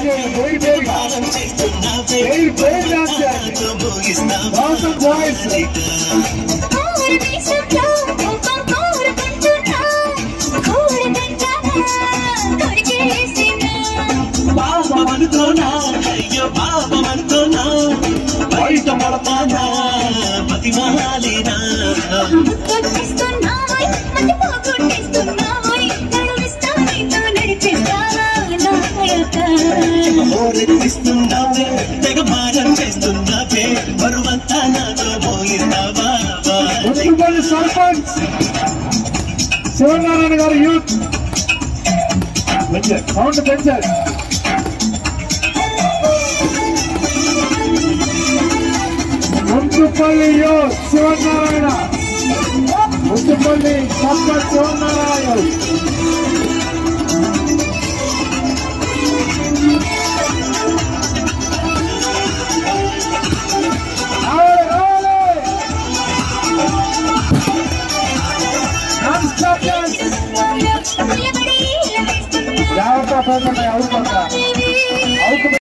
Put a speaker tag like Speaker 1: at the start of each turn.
Speaker 1: శివనారాయణ గారు youth sound పెంచారు. Munsipalli youth Sivanarayana, Munsipalli sarpanch Sivanarayana. జాగ్రత్త, అవును